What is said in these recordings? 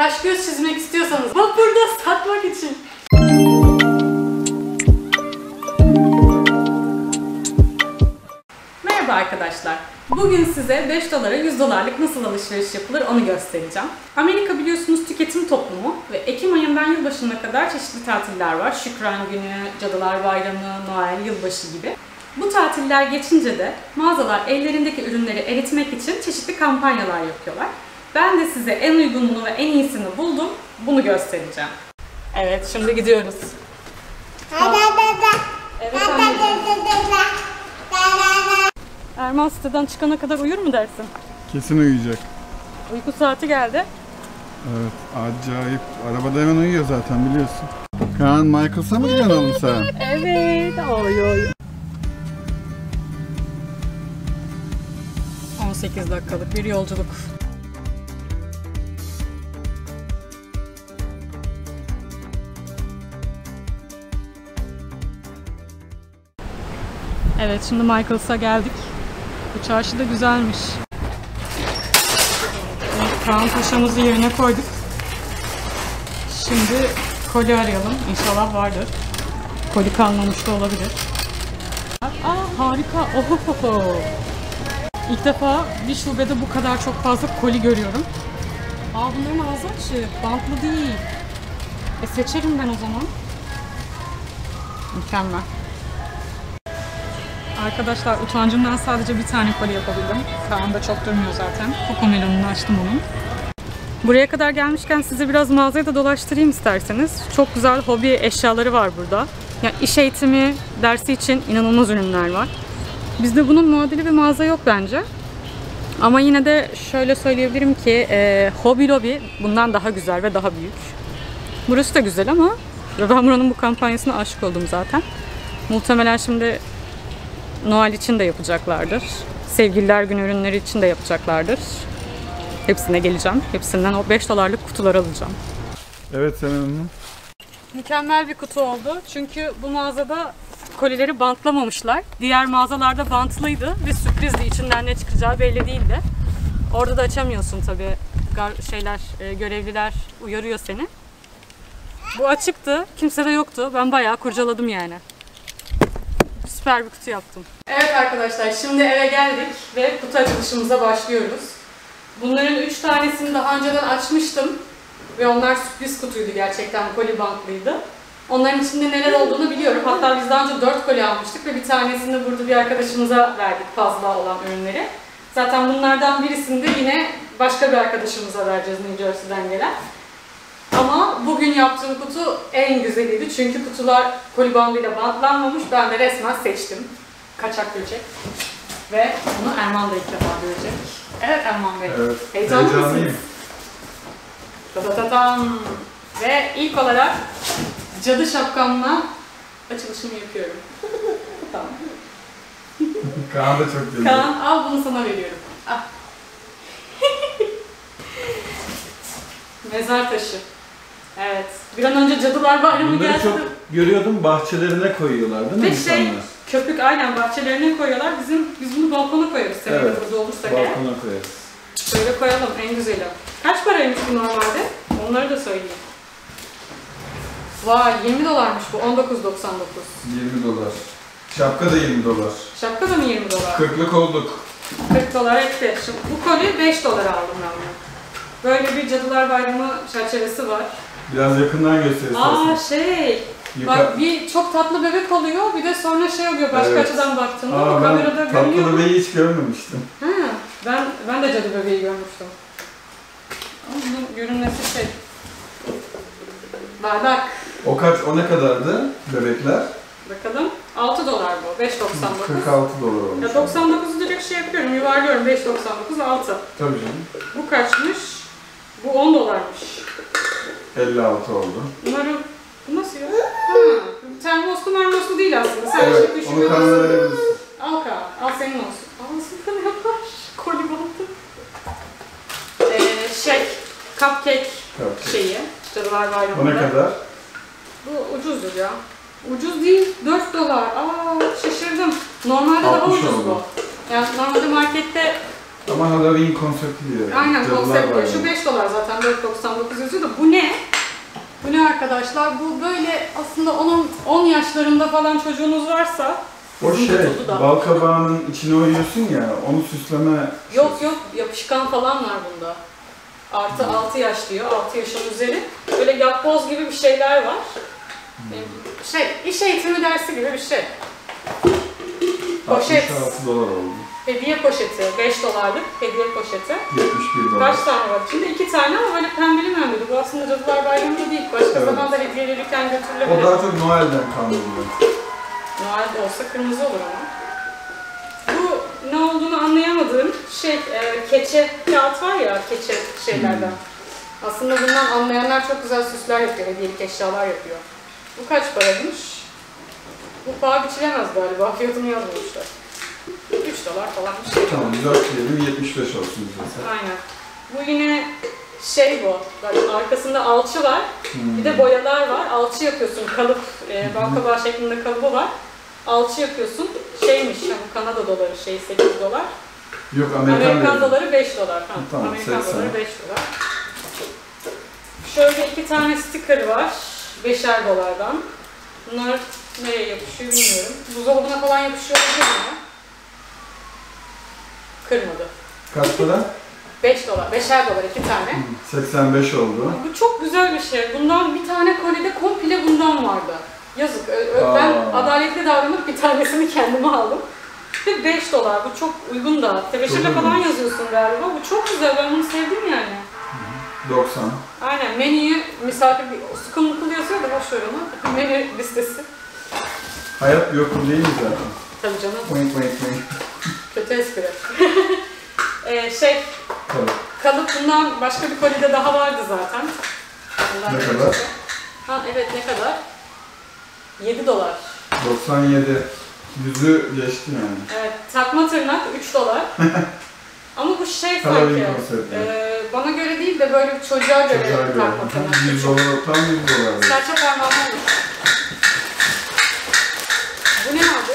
kaş göz çizmek istiyorsanız vapurda satmak için. Merhaba arkadaşlar. Bugün size 5 dolara 100 dolarlık nasıl alışveriş yapılır onu göstereceğim. Amerika biliyorsunuz tüketim toplumu ve Ekim ayından yılbaşına kadar çeşitli tatiller var. Şükran Günü, Cadılar Bayramı, Noel, Yılbaşı gibi. Bu tatiller geçince de mağazalar ellerindeki ürünleri eritmek için çeşitli kampanyalar yapıyorlar. Ben de size en uygununu ve en iyisini buldum. Bunu göstereceğim. Evet, şimdi gidiyoruz. Evet anneciğim. Erman siteden çıkana kadar uyur mu dersin? Kesin uyuyacak. Uyku saati geldi. Evet, acayip. Arabada hemen uyuyor zaten biliyorsun. Kaan, Michaels'a mı gidiyorsun oğlum sen? Evet, oy oy. 18 dakikalık bir yolculuk. Evet, şimdi Michaels'a geldik. Bu çarşı da güzelmiş. Kaan Paşa'mızı yerine koyduk. Şimdi koli arayalım. İnşallah vardır. Koli kalmamış da olabilir. Aa, harika. Ohohoho. İlk defa bir şubede bu kadar çok fazla koli görüyorum. Aa, bunların ağzı açık. Bantlı değil. Seçerim ben o zaman. Mükemmel. Arkadaşlar utancımdan sadece bir tane koli yapabildim. Kaan da çok durmuyor zaten. Kokomelonunu açtım onun. Buraya kadar gelmişken size biraz mağazayı da dolaştırayım isterseniz. Çok güzel hobi eşyaları var burada. Yani iş eğitimi dersi için inanılmaz ürünler var. Bizde bunun muadili bir mağaza yok bence. Ama yine de şöyle söyleyebilirim ki Hobby Lobby bundan daha güzel ve daha büyük. Burası da güzel ama ben buranın bu kampanyasına aşık oldum zaten. Muhtemelen şimdi Noel için de yapacaklardır. Sevgililer Günü ürünleri için de yapacaklardır. Hepsine geleceğim. Hepsinden o 5 dolarlık kutular alacağım. Evet Senem Hanım. Mükemmel bir kutu oldu. Çünkü bu mağazada kolileri bantlamamışlar. Diğer mağazalarda bantlıydı ve sürprizdi. İçinden ne çıkacağı belli değildi. Orada da açamıyorsun tabii. Görevliler uyarıyor seni. Bu açıktı. Kimse de yoktu. Ben bayağı kurcaladım yani. Süper bir kutu yaptım. Evet arkadaşlar, şimdi eve geldik ve kutu açılışımıza başlıyoruz. Bunların 3 tanesini daha önceden açmıştım ve onlar sürpriz kutuydu, gerçekten koli bantlıydı. Onların içinde neler olduğunu biliyorum. Hatta biz daha önce 4 koli almıştık ve bir tanesini burada bir arkadaşımıza verdik, fazla olan ürünleri. Zaten bunlardan birisini de yine başka bir arkadaşımıza vereceğiz, New Jersey'den gelen. Ama bugün yaptığım kutu en güzeliydi çünkü kutular koli bandıyla bantlanmamış. Ben de resmen seçtim. Kaçak böcek. Ve bunu Erman da ilk defa görecek. Evet Erman Bey. Evet. Heyecanlı mısınız? Tatatatam. Ve ilk olarak cadı şapkamla açılışımı yapıyorum. Tamam. Kaan da çok güzel. Kaan, al bunu sana veriyorum. Al. Mezar taşı. Evet. Bir an önce Cadılar Bayramı Bunları geldi. çok görüyordum, bahçelerine koyuyorlar değil mi Ve insanlar? köpük aynen bahçelerine koyuyorlar. Biz bunu balkona koyarız senede Evet, burada olursak eğer. balkona koyarız. Böyle koyalım, en güzeli. Kaç paraymış bu normalde? Onları da söyleyeyim. Vay, 20 dolarmış bu, 19.99. 20 dolar. Şapka da 20 dolar. Şapka da mı 20 dolar? 40'lık olduk. 40 dolar etti. Şimdi bu koli 5 dolara aldım ben bunu. Böyle bir Cadılar Bayramı çerçevesi var. Biraz yakından göster istersen. Bak bir çok tatlı bebek oluyor, bir de sonra oluyor başka açıdan baktığımda. Ben kamerada tatlı görünüyor. bebeği hiç görmemiştim. Ha, ben de cadı bebeği görmüştüm. Ama bunun görünmesi Bardak. O ne kadardı bebekler? Bakalım. 6 dolar bu. 5.99. 46 dolar olmuş. Ya 99'u direkt yapıyorum, yuvarlıyorum. 5.99, 6. Tabii canım. Bu kaçmış? Bu 10 dolarmış. 56 oldu. Umarım... Bu nasıl ya? Termoslu değil aslında. Sen Evet, işte onu Kaan'a verebilirsin. Al Kaan, al senin olsun. Al ne yapar? Koli bandı. Cupcake şeyi. Cadılar Bayramı'nda. O ne kadar? Bu ucuzdur ya. Ucuz değil, 4 dolar. Aa, şaşırdım. Normalde daha ucuz bu. Yani normalde markette Ama Halloween konsepti diyor. Aynen Cadılar konsept diyor. Bayramı. Şu 5 dolar zaten 4.99 yazıyor da bu ne? Bu ne arkadaşlar? Bu böyle aslında 10 yaşlarında falan çocuğunuz varsa O şey, kutusu da. bal kabağının içine oyuyorsun ya, onu süsleme... Yok yapışkan falan var bunda. Artı 6 yaş diyor, 6 yaşın üzeri. Böyle yapboz gibi bir şeyler var. İş eğitimi dersi gibi bir şey. Poşet. 66 dolar oldu. Hediye poşeti, 5 dolarlık hediye poşeti. 71 dolar. Kaç tane var içinde? 2 tane ama böyle pembeli membeli. Bu aslında Cadılar Bayramı'nda değil. Başka Evet. zaman da hediye verirken götürülebilir. O daha çok Noel'den kandırılıyor. Noel'de olsa kırmızı olur ama. Bu ne olduğunu anlayamadığım keçe kağıt var ya, keçe şeylerden. Aslında bundan anlayanlar çok güzel süsler yapıyor, hediyelik eşyalar yapıyor. Bu kaç paraymış? Bu paha biçilemez galiba, fiyatını yazmamışlar. 3 dolar falan bir şey. Tamam, 4 diyelim, 75 olsun bize. Aynen. Bu yine bu. Bak, arkasında alçı var. Bir de boyalar var. Alçı yapıyorsun. Kalıp, bal kabağı şeklinde kalıbı var. Alçı yapıyorsun. Bu Kanada doları 8 dolar. Yok, Amerikan doları 5 dolar. Tamam, Amerikan 80. doları 5 dolar. Şöyle 2 tane sticker var. 5'er dolardan. Bunlar nereye yapışıyor bilmiyorum. Buzdolabına falan yapışıyor olabilir mi? Kırmadı. Kaç para? 5 dolar. 5'er dolar 2 tane. 85 oldu. Bu çok güzel bir şey. Bundan bir tane kolide komple bundan vardı. Yazık. Ben adaletli davranıp bir tanesini kendime aldım. Ve 5 dolar. Bu çok uygun da. Tebeşirle Çok falan uygun. yazıyorsun galiba. Bu çok güzel. Ben bunu sevdim yani. 90. Aynen. Menüyü misafir sıkıntılık yazıyor da boş ver onu. Menü listesi. Hayat bir okul değil mi zaten? Tabii canım. Point, point, point. Kötü espri. Tabii. Kalıp bundan başka bir kolide daha vardı zaten. Bundan Ne önceki. kadar? Ha evet, ne kadar? 7 dolar. 97. Yüzü geçti yani. Evet, takma tırnak 3 dolar. Ama bu Halloween sanki, konsepti. bana göre değil de böyle bir çocuğa göre Çocuğa göre. takma tırnak. 100 dolar, tam 100 dolar. Serçe parmağım olur. Bu ne abi?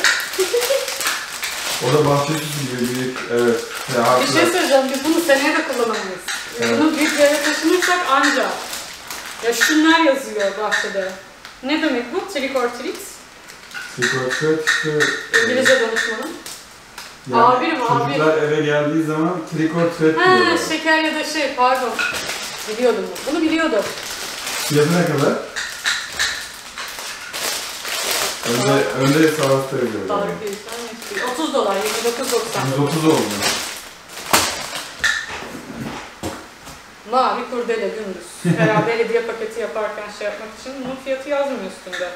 O da bahçe süsü gibi büyük, evet. Bir şey söyleyeceğim, biz bunu seneye de kullanamayız. Evet. Bunu büyük bir yere taşınırsak anca. Ya şunlar yazıyor bahçede. Ne demek bu? Trick or treat? Secret işte... İngilizce danışmanım. Yani Abirim, çocuklar eve geldiği zaman trick or treat Ha, diyorlar. şeker ya da pardon. Biliyordum bunu. Bunu biliyordum. Fiyatı ne kadar? Önde savaşta yazıyor. Tarık Bey'den 30 dolar, 29.90. 130 oldu. Mavi kurdele dümdüz. Herhalde hediye paketi yaparken yapmak için bunun fiyatı yazmıyor üstünde.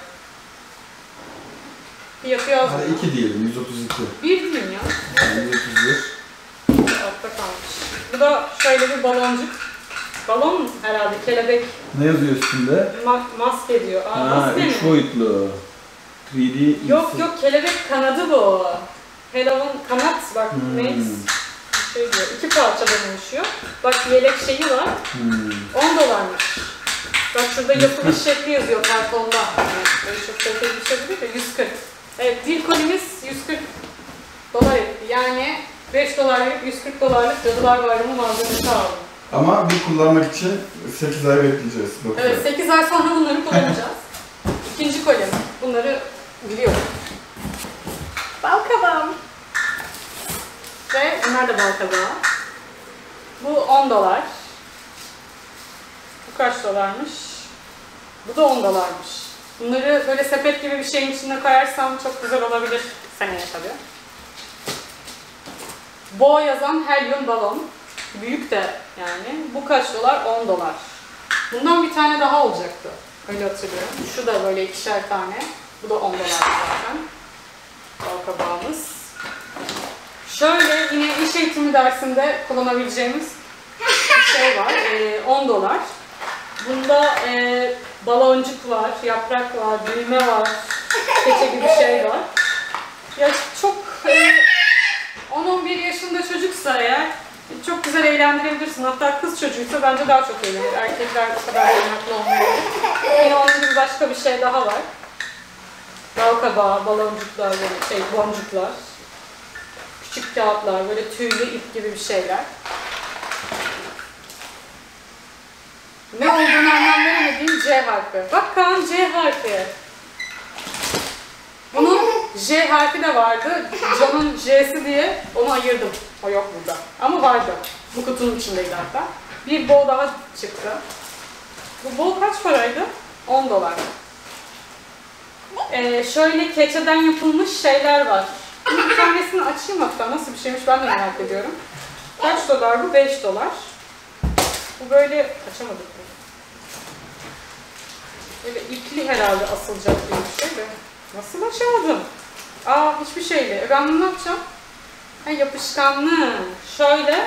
Fiyatı yazmıyor. Hadi 2 diyelim, 132. Bir diyeyim ya. Yani 131. Altta kalmış. Bu da şöyle bir baloncuk. Balon mu herhalde? Kelebek Ne yazıyor üstünde? maske diyor. Aa, Ha, maske 3 mi? boyutlu. 3D Yok kelebek kanadı bu. Hello'nun kanat bak neyse. Diyor. 2 parçadan oluşuyor. Bak yelek şeyi var. 10 dolarmış. Bak şurada yapılış şekli yazıyor kartonda. Yani böyle çok kaliteli bir şey değil de 140. Evet, dil kolimiz 140 dolar etti. Yani 5 dolar verip 140 dolarlık Cadılar Bayramı malzemesi aldım. Ama bir kullanmak için 8 ay bekleyeceğiz. Evet, 8 ay sonra bunları kullanacağız. İkinci kolim. Bunları biliyorum. Bal kabağım. Ve bunlar da bal kabağı. Bu 10 dolar. Bu kaç dolarmış? Bu da 10 dolarmış. Bunları böyle sepet gibi bir şeyin içine koyarsam çok güzel olabilir seneye tabii. Bo yazan helyum balon. Büyük de yani. Bu kaç dolar? 10 dolar. Bundan bir tane daha olacaktı. Öyle hatırlıyorum. Şu da böyle 2'şer tane. Bu da 10 dolar zaten. Bal kabağımız. Şöyle yine iş eğitimi dersinde kullanabileceğimiz bir şey var. 10 dolar. Bunda baloncuk var, yaprak var, düğme var, keçe gibi şey var. Ya çok 10-11 yaşında çocuksa eğer çok güzel eğlendirebilirsin. Hatta kız çocuğuysa bence daha çok eğlenir. Erkekler bu kadar oynaklı olmuyor. Yine onun gibi başka bir şey daha var. Bal kabağı, baloncuklar, boncuklar. Küçük küçük kağıtlar, böyle tüylü ip gibi bir şeyler. Ne olduğunu anlam veremediğim C harfi. Bak Kaan, C harfi. Bunun J harfi de vardı. John'un J'si diye onu ayırdım. O yok burada. Ama vardı. Bu kutunun içindeydi hatta. Bir bow daha çıktı. Bu bow kaç paraydı? 10 dolar. Şöyle keçeden yapılmış şeyler var. Bir tanesini açayım hatta. Nasıl bir şeymiş ben de merak ediyorum. Kaç dolar bu? 5 dolar. Bu böyle açamadık. Böyle ipli herhalde asılacak bir şey de. Nasıl açamadım? Hiçbir şeyle. Ben bunu ne yapacağım? Yapışkanlı. Şöyle.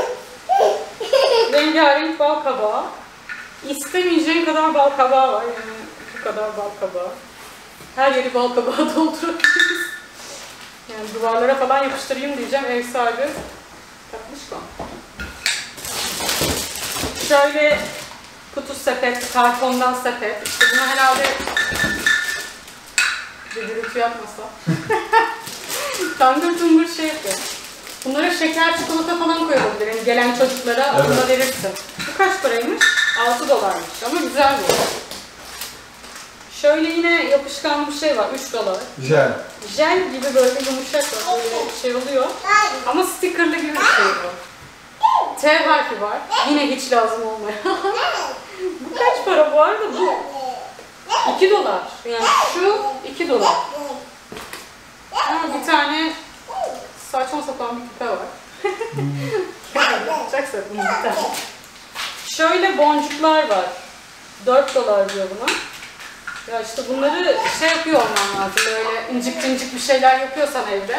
Rengarenk bal kabağı. İstemeyeceğin kadar bal kabağı var. Yani bu kadar bal kabağı. Her yeri bal kabağı doldurabiliriz. Yani duvarlara falan yapıştırayım diyeceğim. Ev sahibi takmış mı? Şöyle kutu sepet, kartondan sepet. İşte buna herhalde bir gürültü yapmasa. Tangır tungur şey yapıyor. Bunlara şeker, çikolata falan koyabilir. Yani gelen çocuklara onu da verirsin. Bu kaç paraymış? 6 dolarmış ama güzel bu. Şöyle yine yapışkan bir şey var. 3 dolar. Jel. Jel gibi böyle yumuşak var. Böyle bir şey oluyor. Ama stickerlı gibi bir şey bu. T harfi var. Yine hiç lazım olmayan. Bu kaç para bu arada? Bu 2 dolar. Yani şu 2 dolar. Bir tane saçma sapan bir küpe var. Yapacaksa bunu bir tane. Şöyle boncuklar var. 4 dolar diyor buna. Ya işte bunları şey yapıyor olman lazım. Böyle incik incik bir şeyler yapıyorsan evde.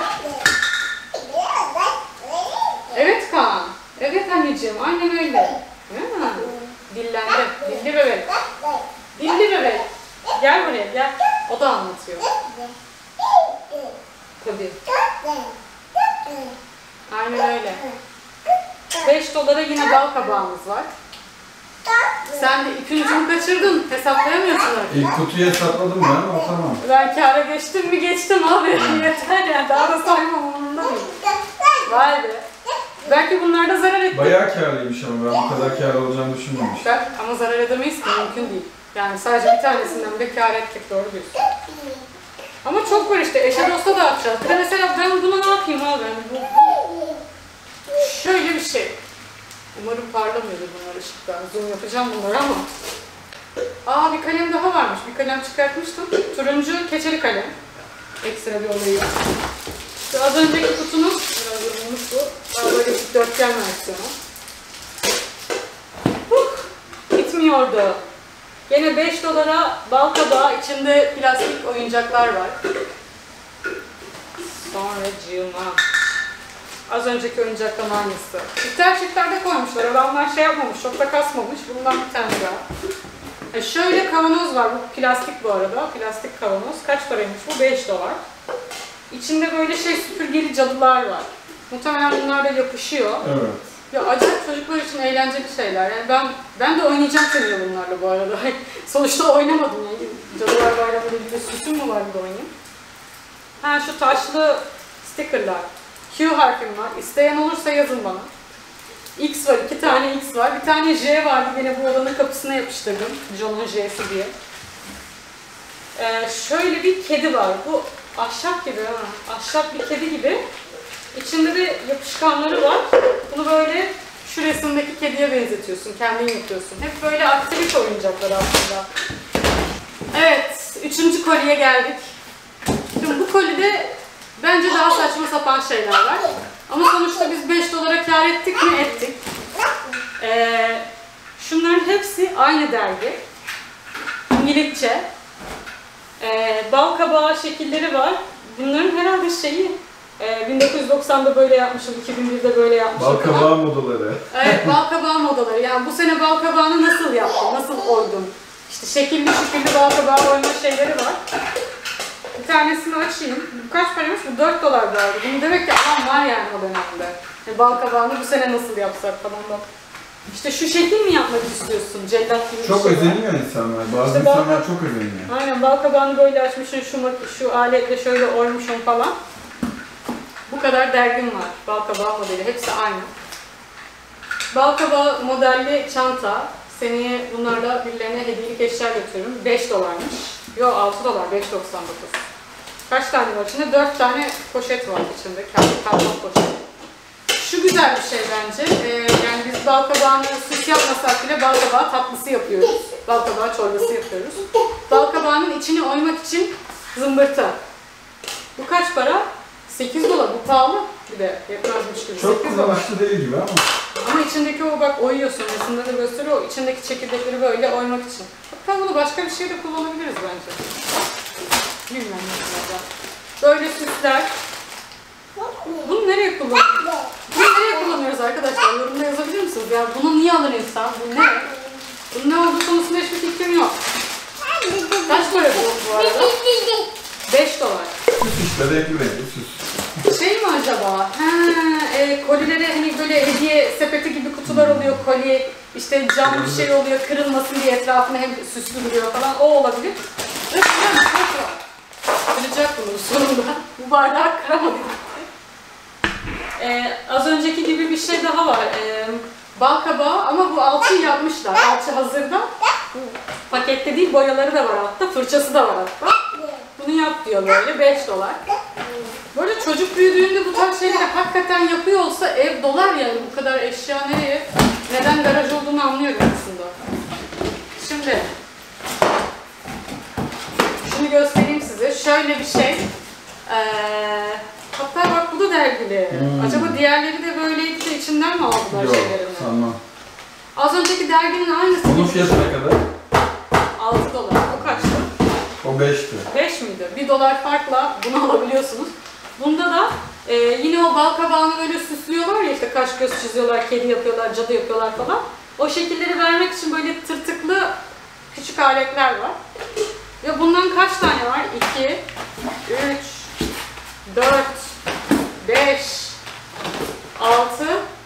Evet Kaan. Evet anneciğim, aynen öyle. Dillendi. Dilli bebek. Dilli bebek. Gel buraya, gel. O da anlatıyor. Tabii. Aynen öyle. 5 dolara yine bal kabağımız var. Sen de ipin ucunu kaçırdın. Hesaplayamıyorsun artık. İlk kutuyu hesapladım ben, o tamam. Ben kâra geçtim mi geçtim abi. Yeter ya. Daha da saymam umurumda değil. Vay be. Belki bunlarda zarar ettim. Bayağı kârlıymış ama ben bu kadar kâr olacağını düşünmemiştim. Ama zarar edemeyiz ki, mümkün değil. Yani sadece bir tanesinden de kâr ettik, doğru diyorsun. Ama çok var işte, eşe dosta dağıtacağız. Bir de mesela ben bunu ne yapayım abi? Yani şöyle bir şey. Umarım parlamıyordur bunlar ışıktan. Zoom yapacağım bunları ama. Bir kalem daha varmış. Bir kalem çıkartmıştım. Turuncu keçeli kalem. Ekstra bir olayı. İşte az önceki kutunun, biraz yorulmuş bu. Böyle dikdörtgen versiyonu. Gitmiyordu. Yine 5 dolara bal kabağı, içinde plastik oyuncaklar var. Sonra cığıma. Az önceki oyuncaktan aynısı. Çifter çiftlerde koymuşlar. Adamlar şey yapmamış, çok da kasmamış. Bundan bir tane daha. Şöyle kavanoz var. Bu plastik bu arada. Plastik kavanoz. Kaç paraymış bu? 5 dolar. İçinde böyle süpürgeli cadılar var. Muhtemelen bunlar da yapışıyor. Evet. Ya acayip çocuklar için eğlenceli şeyler. Yani ben de oynayacağım seninle bunlarla bu arada. Sonuçta oynamadım yani. Cadılar Bayramı'nda bir süsüm mü var bir de oynayayım. Şu taşlı stickerlar. Q harfim var. İsteyen olursa yazın bana. X var. 2 tane X var. Bir tane J vardı. Yine bu odanın kapısına yapıştırdım. John'un J'si diye. Şöyle bir kedi var. Bu ahşap gibi. Ahşap bir kedi gibi. İçinde de yapışkanları var. Bunu böyle şu resimdeki kediye benzetiyorsun. Kendin yapıyorsun. Hep böyle aktivite oyuncaklar aslında. Evet. 3. koliye geldik. Şimdi bu kolide bence daha saçma sapan şeyler var. Ama sonuçta biz 5 dolara kâr ettik mi? Ettik. Şunların hepsi aynı dergi. İngilizce. Bal kabağı şekilleri var. Bunların herhalde 1990'da böyle yapmışım, 2001'de böyle yapmışım. Bal kabağı modaları. Evet, bal kabağı modaları. Yani bu sene bal kabağını nasıl yaptın, nasıl oydun? İşte şekilli şekilli bal kabağı oyma şeyleri var. Bir tanesini açayım. Bu kaç paraymış? Bu 4 dolar galiba. Bunu demek ki alan var yani o dönemde. Bal kabağını bu sene nasıl yapsak falan da. İşte şu şekil mi yapmak istiyorsun? Cellat gibi Çok bir şey var. özeniyor insanlar. Bazı İşte insanlar çok özeniyor. Aynen, bal kabağını böyle açmışsın, şu aletle şöyle oymuşsun falan. Bu kadar dergim var. Balkabağı modeli. Hepsi aynı. Balkabağı modelli çanta. Seneye bunlarla birilerine hediyelik eşya götürürüm. 5 dolarmış. Yok 6 dolar. 5.99. Kaç tane var içinde? 4 tane poşet var içinde. Karton poşet. Şu güzel bir şey bence. Yani biz balkabağını süs yapmasak bile balkabağı tatlısı yapıyoruz. Balkabağı çorbası yapıyoruz. Balkabağının içini oymak için zımbırta. Bu kaç para? 8 dolar. Bu pahalı. Bir de yetmezmiş gibi. Çok 8 dolar. kullanışlı değil gibi ama. Ama içindeki o bak oyuyorsun. Resimde de gösteriyor. O içindeki çekirdekleri böyle oymak için. Hatta bunu başka bir şeyde kullanabiliriz bence. Bilmem ne. Böyle süsler. Bunu nereye kullanıyoruz? Bunu nereye kullanıyoruz arkadaşlar? Yorumda yazabilir misiniz? Ya bunu niye alır insan? Bu ne? Bunun ne olduğu konusunda hiçbir fikrim yok. Kaç para bu arada? 5 dolar. Süs işte, renkli renkli süs. Şey mi acaba? Kolilere hani böyle hediye sepeti gibi kutular oluyor. Koli, işte cam bir şey oluyor. Kırılmasın diye etrafına hem süslü duruyor falan. O olabilir. Ve kıracak bunu sonunda. Bu bardağı kıramadı. Az önceki gibi bir şey daha var. Balkabağı ama bu alçıyı yapmışlar. Alçı hazırda. Pakette değil, boyaları da var altta. Fırçası da var hatta. Bunu yap diyor böyle. 5 dolar. Böyle çocuk büyüdüğünde bu tarz şeyleri hakikaten yapıyor olsa ev dolar yani. Bu kadar eşya nereye? Neden garaj olduğunu anlıyorum aslında. Şimdi şunu göstereyim size. Şöyle bir şey. Hatta bak bu da dergili. Acaba diğerleri de böyleydi de içinden mi aldılar Yok, şeylerini? sanmam. Az önceki derginin aynısı. Bunun fiyatı ne kadar? 6 dolar. O kaçtı? O 5'ti. 5 miydi? 1 dolar farkla bunu alabiliyorsunuz. Bunda da yine o balkabağını böyle süslüyorlar ya, işte kaş göz çiziyorlar, kedi yapıyorlar, cadı yapıyorlar falan. O şekilleri vermek için böyle tırtıklı küçük aletler var. Ve bundan kaç tane var? 2, 3, 4, 5, 6,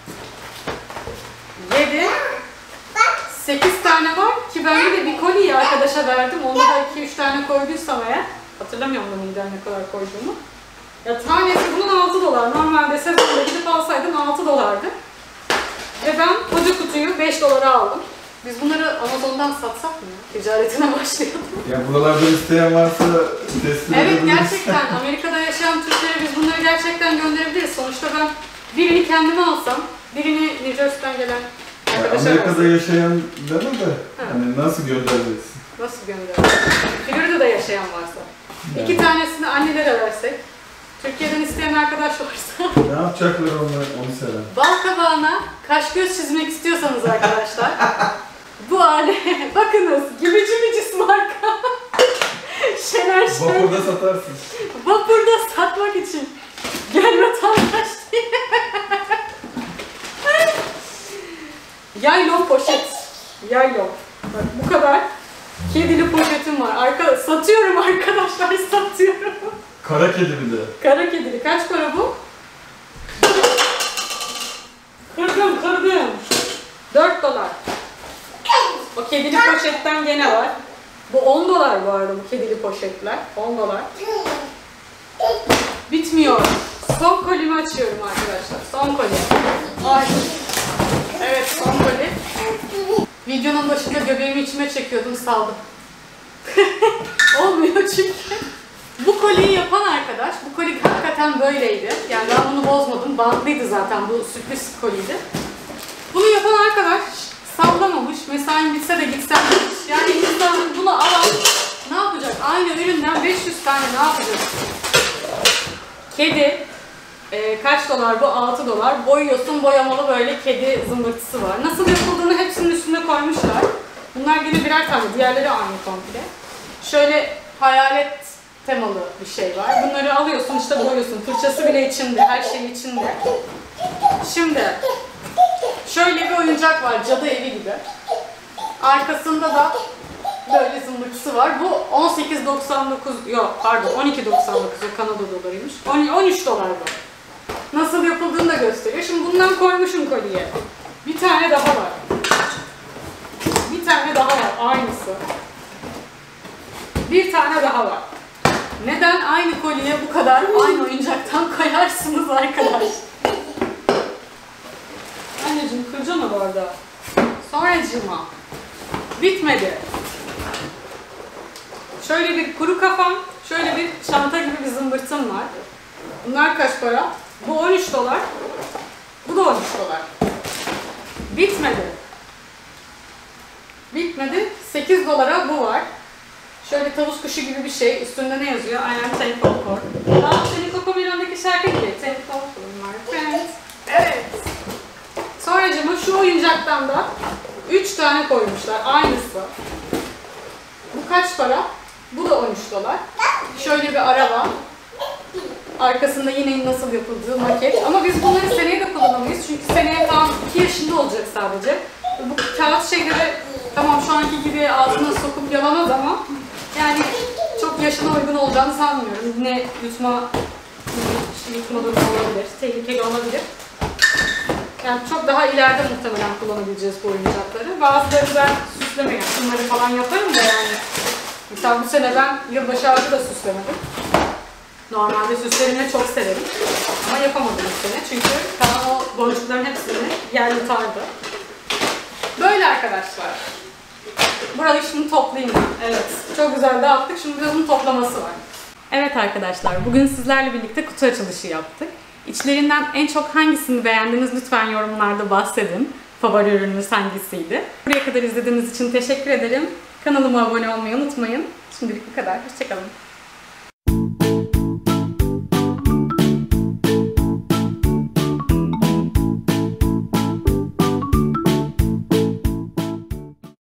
7, 8 tane var ki ben bir koliyi arkadaşa verdim. Onda da 2-3 tane koyduysam eğer, hatırlamıyorum da midem ne kadar koyduğumu. Ya tanesi bunun 6 dolar. Normalde sezonda gidip alsaydım 6 dolardı. Ve ben koca kutuyu 5 dolara aldım. Biz bunları Amazon'dan satsak mı? Ticaretine başlayalım. Ya buralarda isteyen varsa teslim Evet, edebiliriz. gerçekten Amerika'da yaşayan Türklere biz bunları gerçekten gönderebiliriz. Sonuçta ben birini kendime alsam, birini New Jersey'den gelen Ya arkadaşa Amerika'da versem. yaşayan deme de hani nasıl göndereceksin? Nasıl gönderelim? Florida'da yaşayan varsa. Yani. 2 tanesini annelere versek. Türkiye'den isteyen arkadaş varsa. Ne yapacaklar onu seven? Balkabağına kaş göz çizmek istiyorsanız arkadaşlar. Bu hale bakınız. Gümücü Mücis marka. Şener Şen. Vapurda satarsın. Vapurda satmak için. Gel vatandaş diye. Yaylon poşet. Yaylon. Bak bu kadar kedili poşetim var. Satıyorum arkadaşlar, satıyorum. Kara kedi bir de. Kara kedili. Kaç para bu? Kırdım. 4 dolar. O kedili poşetten gene var. Bu 10 dolar bu arada, bu kedili poşetler. 10 dolar. Bitmiyor. Son kolimi açıyorum arkadaşlar. Son koli. Ay. Evet, son koli. Videonun başında göbeğimi içime çekiyordum, saldım. Olmuyor çünkü. Bu koliyi yapan arkadaş, bu koli hakikaten böyleydi. Yani ben bunu bozmadım. Bantlıydı zaten, bu sürpriz koliydi. Bunu yapan arkadaş sallamamış. Mesain bitse de gitsem demiş. Yani insan bunu alan ne yapacak? Aynı üründen 500 tane ne yapacak? Kedi. Kaç dolar bu? 6 dolar. Boyuyorsun, boyamalı böyle kedi zımbırtısı var. Nasıl yapıldığını hepsinin üstüne koymuşlar. Bunlar yine birer tane. Diğerleri aynı komple. Şöyle hayalet temalı bir şey var. Bunları alıyorsun, işte boyuyorsun. Fırçası bile içinde, her şey içinde. Şimdi şöyle bir oyuncak var, cadı evi gibi. Arkasında da böyle zımbırtısı var. Bu 18.99, yok pardon 12.99, Kanada dolarıymış. 13 dolar bu. Nasıl yapıldığını da gösteriyor. Şimdi bundan koymuşum kolye. Bir tane daha var. Bir tane daha var, aynısı. Bir tane daha var. Neden aynı aynı kolye bu kadar aynı oyuncaktan koyarsınız arkadaş. Anneciğim kıracağım bu arada. Sonracığıma. Bitmedi. Şöyle bir kuru kafam, şöyle bir çanta gibi bir zımbırtım var. Bunlar kaç para? Bu 13 dolar. Bu da 13 dolar. Bitmedi. Bitmedi. 8 dolara bu var. Şöyle tavus kuşu gibi bir şey. Üstünde ne yazıyor? I am thankful for. Thankful for Milan'daki şarkı gibi. Thankful for my friends. Evet. Sonracığıma şu oyuncaktan da 3 tane koymuşlar. Aynısı. Bu kaç para? Bu da 13 dolar. Şöyle bir araba. Arkasında yine nasıl yapıldığı maket. Ama biz bunları seneye de kullanamayız. Çünkü seneye tam 2 yaşında olacak sadece. Bu kağıt şeyleri tamam şu anki gibi ağzına sokup yalamaz ama yani çok yaşına uygun olacağını sanmıyorum. Yine yutma durumu olabilir. Tehlikeli olabilir. Yani çok daha ileride muhtemelen kullanabileceğiz bu oyuncakları. Bazıları ben süsleme yapımları falan yaparım da yani. Mesela bu sene ben yılbaşı ağacı da süslemedim. Normalde süslerini çok severim. Ama yapamadım bu sene çünkü kalan o boncukların hepsini yer yutardı. Böyle arkadaşlar. Burayı şimdi toplayayım ben. Evet. Çok güzel dağıttık. Şimdi biraz bunun toplaması var. Evet arkadaşlar. Bugün sizlerle birlikte kutu açılışı yaptık. İçlerinden en çok hangisini beğendiniz lütfen yorumlarda bahsedin. Favori ürününüz hangisiydi? Buraya kadar izlediğiniz için teşekkür ederim. Kanalıma abone olmayı unutmayın. Şimdilik bu kadar. Hoşçakalın.